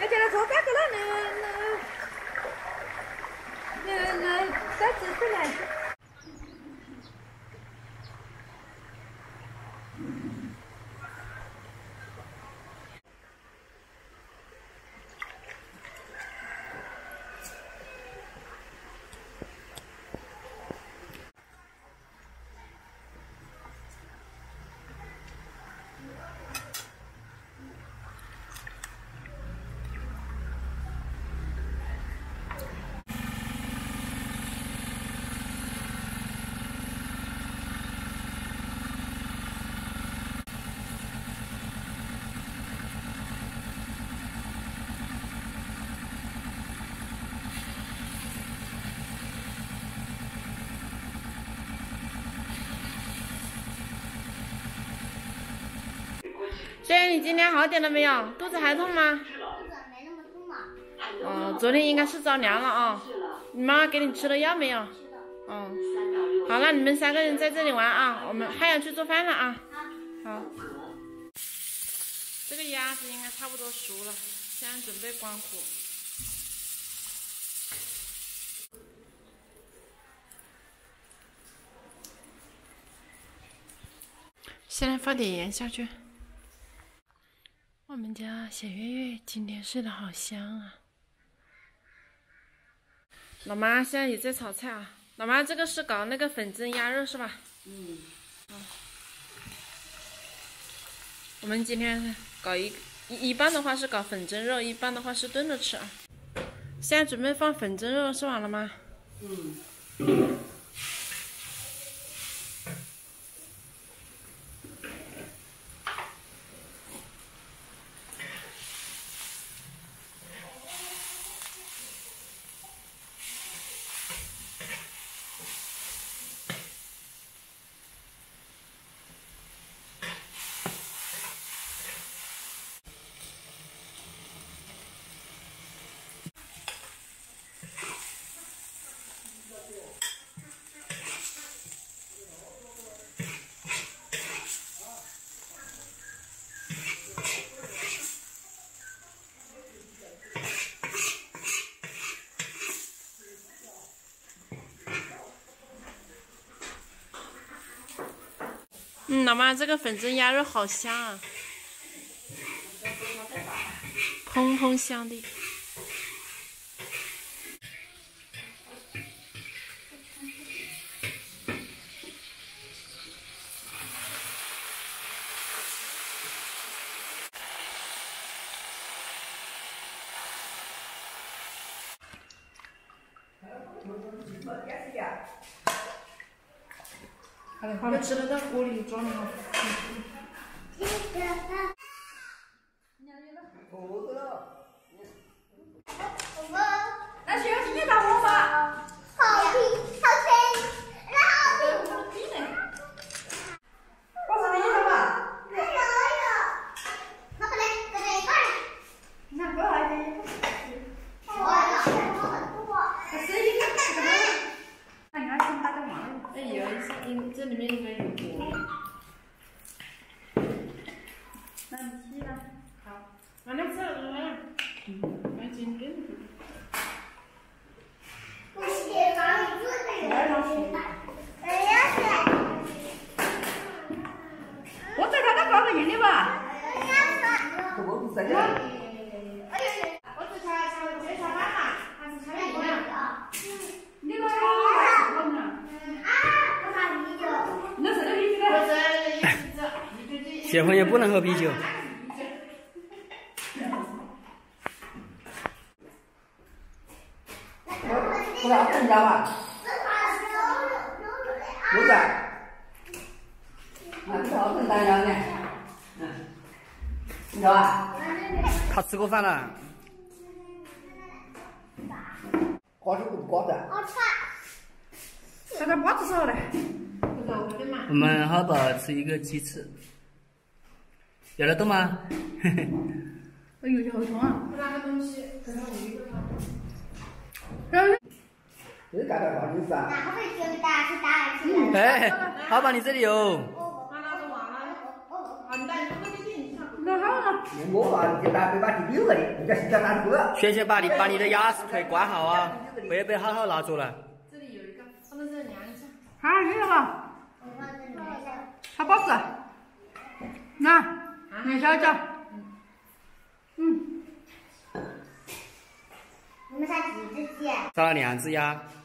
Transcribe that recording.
叫他做咋个了？再吃回来。 所以你今天好点了没有？肚子还痛吗？ 没那么痛嘛。 哦，昨天应该是着凉了啊。你妈妈给你吃了药没有？哦，好，那你们3个人在这里玩啊，我们还要去做饭了啊。好，这个鸭子应该差不多熟了，现在准备关火。先来放点盐下去。我们家小月月今天睡得好香啊！老妈现在也在炒菜啊。老妈，这个是搞那个粉蒸鸭肉是吧？ 嗯。 我们今天搞一半的话是搞粉蒸肉，一半的话是炖着吃啊。现在准备放粉蒸肉是完了吗？嗯。老妈，这个粉蒸鸭肉好香啊，砰砰香的。好了，吃了到锅里装了。 那需要今天打火吗？ 好听，好听，然后我是你的吧？ 有，那不来，再来一半。 那过来的。 我很多。 这是一个蛋糕。那你还想打干嘛？ 哎有这里面应该有锅。 那你去了。 好，完了吃了，赶紧炖。 不是让你做的。哎呀！ 我在他那搞个硬的吧？ 我不是的。 我只切小饭嘛，还是切面啊？ 你那个什么呢？那是啤酒的。 结婚也不能喝啤酒。 不要更加吧？不是。那不要更大样的。你知道吧？ 他吃过饭了。 瓜子不瓜子？现在瓜子少了。 我们好宝吃一个鸡翅。有了动吗？嘿嘿。 哎呦，好痛啊！ 那个东西可能有一个汤。 这干点啥意思啊？ 哎，好宝你这里有。 都好了。 我啊，就把地扭了的，人家是叫打车。 轩轩把你的牙齿腿关好啊，贝贝好好拿着来。 这里有一个，放到这里量一下。 好，你了吧？好宝子，那你小脚， 你们啥几只鸡？ 找了2只鸭。